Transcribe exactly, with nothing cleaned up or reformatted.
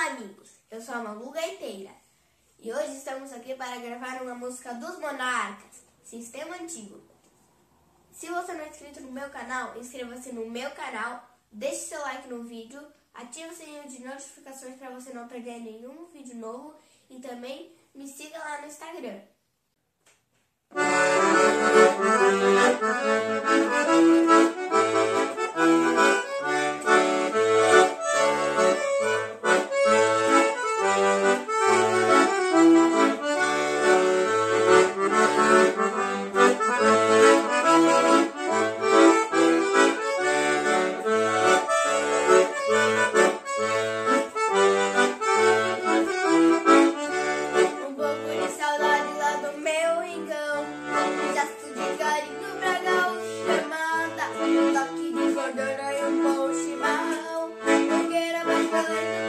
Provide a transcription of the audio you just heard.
Olá, amigos! Eu sou a Malu Gaiteira e hoje estamos aqui para gravar uma música dos Monarcas, Sistema Antigo. Se você não é inscrito no meu canal, inscreva-se no meu canal, deixe seu like no vídeo, ative o sininho de notificações para você não perder nenhum vídeo novo e também me siga lá no Instagram. Toque de cordona e um bom chimarrão, fogueira bacana.